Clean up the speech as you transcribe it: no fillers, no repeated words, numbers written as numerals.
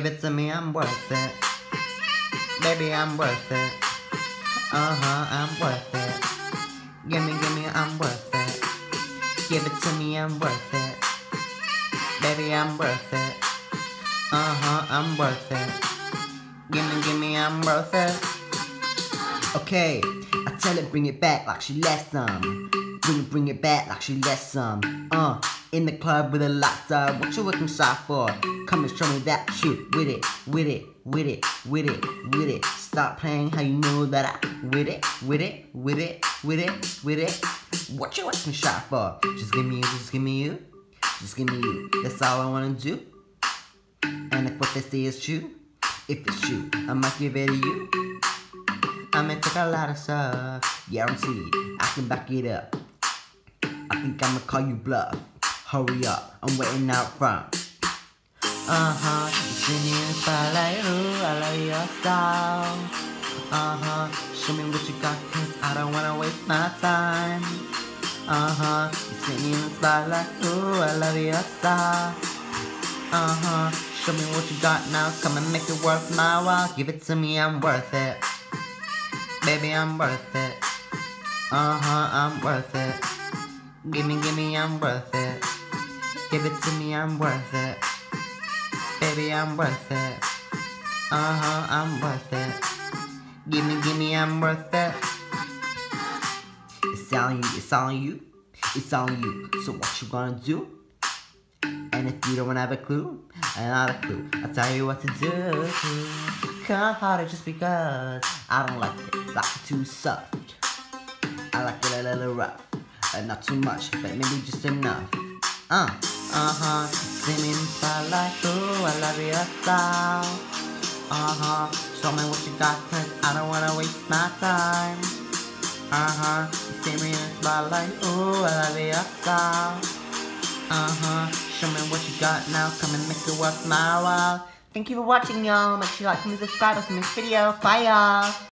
Give it to me, I'm worth it. Baby, I'm worth it. I'm worth it. Gimme, I'm worth it. Give it to me, I'm worth it. Baby, I'm worth it. I'm worth it. Gimme, I'm worth it. Okay, I tell it, bring it back like she left some. Bring it back like she left some. In the club with a lights up. What you looking shy for? Come and show me that you with it, with it, with it, with it, with it. Stop playing how you know that I with it, with it, with it, with it, with it. What you looking shy for? Just give me you, just give me you, just give me you. That's all I wanna do. And if what they say is true, if it's true, I might give it to you. I may take a lot of stuff, guaranteed, I can back it up. I think I'ma call you bluff. Hurry up, I'm waiting out front. You see me in the spotlight, ooh, I love your style. Show me what you got, cause I don't wanna waste my time. You see me in the spotlight, ooh, I love your style. Show me what you got now, come and make it worth my while. Give it to me, I'm worth it. Baby, I'm worth it. I'm worth it. Gimme, I'm worth it. Give it to me, I'm worth it. Baby, I'm worth it. I'm worth it. Gimme, I'm worth it. It's on you, it's on you, it's on you. So what you gonna do? And if you don't have a clue, not a clue, I'll tell you what to do. Come harder just because I don't like it too soft. I like it a little rough, not too much, but maybe just enough. See me in the spotlight, ooh, I love your style. Show me what you got, cause I don't wanna waste my time. See me in the spotlight, ooh, I love your style. Show me what you got now, come and make it worth my while. Thank you for watching, y'all. Make sure you like and subscribe to this video. Bye, y'all.